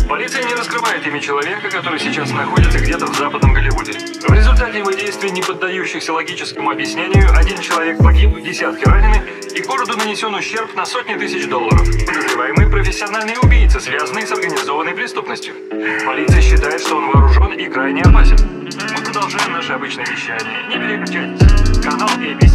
Полиция не раскрывает имя человека, который сейчас находится где-то в западном Голливуде. В результате его действий, не поддающихся логическому объяснению, один человек погиб, десятки ранены, и городу нанесен ущерб на сотни тысяч долларов. Подозреваемый профессиональный убийца, связанный с организованной преступностью. Полиция считает, что он вооружен и крайне опасен. Мы продолжаем наше обычное вещание. Не переключайтесь. Канал ABC.